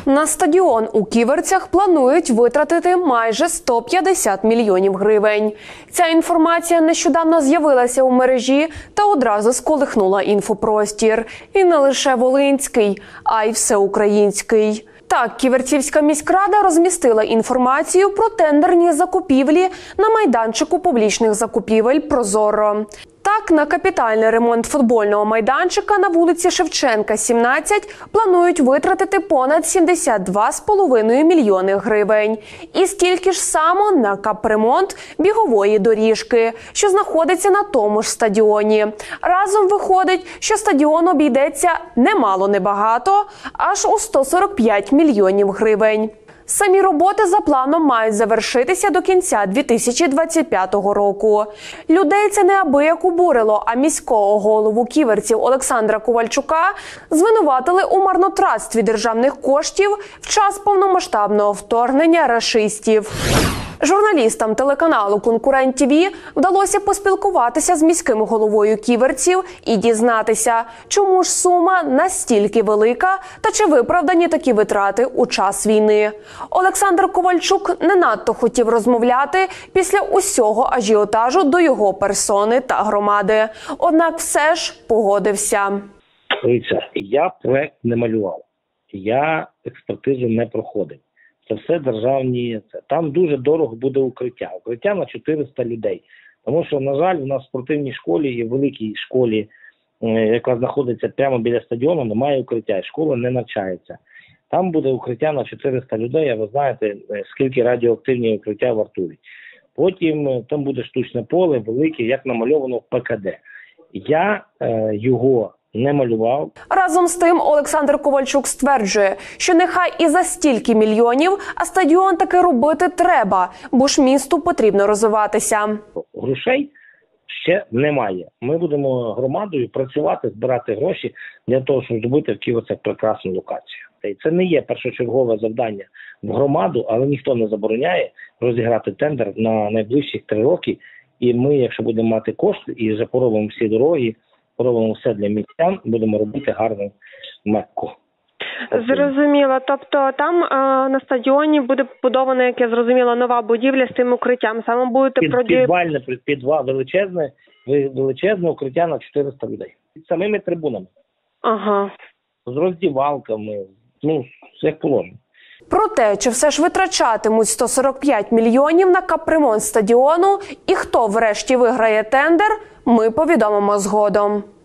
На стадіон у Ківерцях планують витратити майже 150 мільйонів гривень. Ця інформація нещодавно з'явилася у мережі та одразу сколихнула інфопростір. І не лише волинський, а й всеукраїнський. Так, Ківерцівська міськрада розмістила інформацію про тендерні закупівлі на майданчику публічних закупівель «Прозоро». Так, на капітальний ремонт футбольного майданчика на вулиці Шевченка, 17, планують витратити понад 72,5 мільйони гривень. І стільки ж само на капремонт бігової доріжки, що знаходиться на тому ж стадіоні. Разом виходить, що стадіон обійдеться немало-небагато, аж у 145 мільйонів гривень. Самі роботи за планом мають завершитися до кінця 2025 року. Людей це неабияк обурило, а міського голову Ківерців Олександра Ковальчука звинуватили у марнотратстві державних коштів в час повномасштабного вторгнення рашистів. Журналістам телеканалу «Конкурент ТВ» вдалося поспілкуватися з міським головою Ківерців і дізнатися, чому ж сума настільки велика та чи виправдані такі витрати у час війни. Олександр Ковальчук не надто хотів розмовляти після усього ажіотажу до його персони та громади. Однак все ж погодився. Я проект не малював, я експертизу не проходив. Це все державні. Там дуже дорого буде укриття. Укриття на 400 людей. Тому що, на жаль, у нас в спортивній школі і в великій школі, яка знаходиться прямо біля стадіону, немає укриття. І школа не навчається. Там буде укриття на 400 людей, а ви знаєте, скільки радіоактивні укриття вартують. Потім там буде штучне поле, велике, як намальовано в ПКД. Я його не малював. Разом з тим Олександр Ковальчук стверджує, що нехай і за стільки мільйонів, а стадіон таки робити треба, бо ж місту потрібно розвиватися. Грошей ще немає. Ми будемо громадою працювати, збирати гроші для того, щоб зробити в Ківерцях прекрасну локацію. І це не є першочергове завдання в громаду, але ніхто не забороняє розіграти тендер на найближчі 3 роки. І ми, якщо будемо мати кошти і вже поробимо всі дороги, робимо все для містян, будемо робити гарну Мекку. Зрозуміло. Тобто там на стадіоні буде побудована, як я зрозуміла, нова будівля з тим укриттям. Саме будете величезне укриття на 400 людей. З самими трибунами. Ага. З роздівалками, як положено. Про те, чи все ж витрачатимуть 145 мільйонів на капремонт стадіону і хто врешті виграє тендер, ми повідомимо згодом.